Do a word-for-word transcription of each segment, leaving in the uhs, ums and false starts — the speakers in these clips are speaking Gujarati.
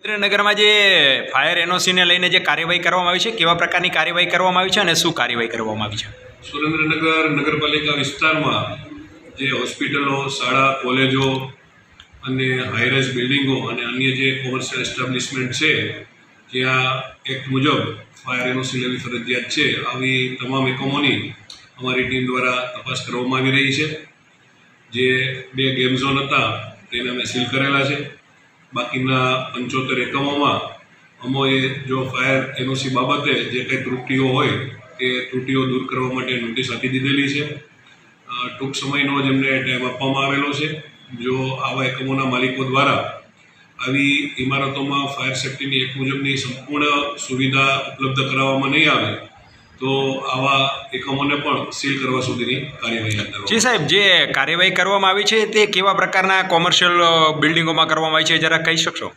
સુરેન્દ્રનગરમાં જે ફાયર એનઓસીને લઈને જે કાર્યવાહી કરવામાં આવી છે, કેવા પ્રકારની કાર્યવાહી કરવામાં આવી છે અને શું કાર્યવાહી કરવામાં આવી છે? સુરેન્દ્રનગર નગરપાલિકા વિસ્તારમાં જે હોસ્પિટલો, શાળા, કોલેજો અને હાઈરાઇઝ બિલ્ડિંગો અને અન્ય જે કોમર્શિયલ એસ્ટાબ્લિશમેન્ટ છે ત્યાં એક્ટ મુજબ ફાયર એનઓસી લેવી ફરજિયાત છે. આવી તમામ એકમોની અમારી ટીમ દ્વારા તપાસ કરવામાં આવી રહી છે. જે બે ગેમ ઝોન હતા તેને અમે સીલ કરેલા છે. બાકીના પંચોતેર એકમોમાં અમોએ જો ફાયર એનઓસી બાબતે જે કંઈ ત્રુટિઓ હોય તે ત્રુટિઓ દૂર કરવા માટે નોટિસ આપી દીધેલી છે. ટૂંક સમયનો જ એમને ટાઈમ આપવામાં આવેલો છે. જો આવા એકમોના માલિકો દ્વારા આવી ઇમારતોમાં ફાયર સેફ્ટીની એક મુજબની સંપૂર્ણ સુવિધા ઉપલબ્ધ કરાવવામાં નહીં આવે તો આવા એકમોને પણ સીલ કરવા સુધીની કાર્યવાહી હાથ ધરવામાં. જી સાહેબ, જે કાર્યવાહી કરવામાં આવી છે તે કેવા પ્રકારના કોમર્શિયલ બિલ્ડિંગોમાં કરવામાં આવી છે, જરા કહી શકશો?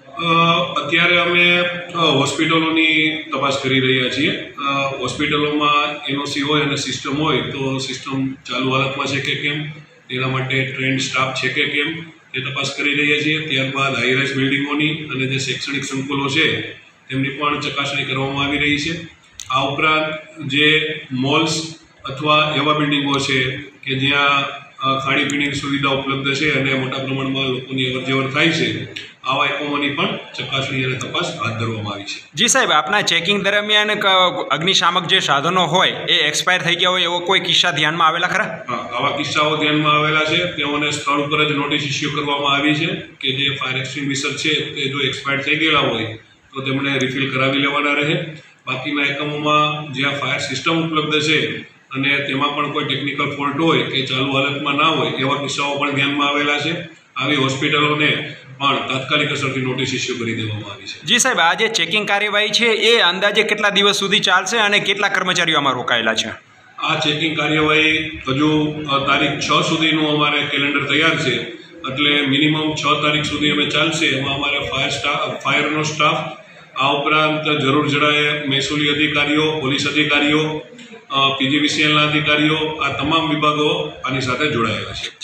અત્યારે અમે હોસ્પિટલોની તપાસ કરી રહ્યા છીએ. હોસ્પિટલોમાં એનઓસી હોય અને સિસ્ટમ હોય તો સિસ્ટમ ચાલુ હાલતમાં છે કે કેમ, તેના માટે ટ્રેન્ડ સ્ટાફ છે કે કેમ એ તપાસ કરી રહ્યા છીએ. ત્યારબાદ હાઈરાઇઝ બિલ્ડિંગોની અને જે શૈક્ષણિક સંકુલો છે તેમની પણ ચકાસણી કરવામાં આવી રહી છે. આ ઉપરાંત જે મોલ્સ અથવા એવા બિલ્ડિંગો છે કે જ્યાં ખાણીપીણીની સુવિધા ઉપલબ્ધ છે અને મોટા પ્રમાણમાં લોકોની અવરજવર થાય છે, આવા એકમોની પણ ચકાસણી અને તપાસ હાથ ધરવામાં આવી છે. જી સાહેબ, આપના ચેકિંગ દરમિયાન અગ્નિશામક જે સાધનો હોય એ એક્સપાયર થઈ ગયા હોય એવો કોઈ કિસ્સા ધ્યાનમાં આવેલા ખરા? હા, આવા કિસ્સાઓ ધ્યાનમાં આવેલા છે. તેઓને સ્થળ ઉપર જ નોટિસ ઇસ્યુ કરવામાં આવી છે કે જે ફાયર એક્સટિંગ્વિશર છે તે જો એક્સપાયર થઈ ગયેલા હોય તો તેમણે રિફિલ કરાવી લેવાના રહે. બાકીના એકમોમાં જ્યાં ફાયર સિસ્ટમ ઉપલબ્ધ છે અને તેમાં પણ કોઈ ટેકનિકલ ફોલ્ટ હોય કે ચાલુ હાલતમાં ના હોય એવા કિસ્સાઓ પણ ધ્યાનમાં આવેલા છે. આવી હોસ્પિટલોને પણ તાત્કાલિક અસરથી નોટિસ ઇસ્યુ કરી દેવામાં આવી છે. જી સાહેબ, આ જે ચેકિંગ કાર્યવાહી છે એ અંદાજે કેટલા દિવસ સુધી ચાલશે અને કેટલા કર્મચારીઓ આમાં રોકાયેલા છે? આ ચેકિંગ કાર્યવાહી હજુ તારીખ છ સુધીનું અમારે કેલેન્ડર તૈયાર છે, એટલે મિનિમમ છ તારીખ સુધી અમે ચાલશે. એમાં અમારે ફાયર સ્ટાફ ફાયરનો સ્ટાફ, આ ઉપરાંત જરૂર જણાય મહેસૂલી અધિકારીઓ, પોલીસ અધિકારીઓ, પીજીવીસીએલના અધિકારીઓ, આ તમામ વિભાગો આની સાથે જોડાયેલા છે.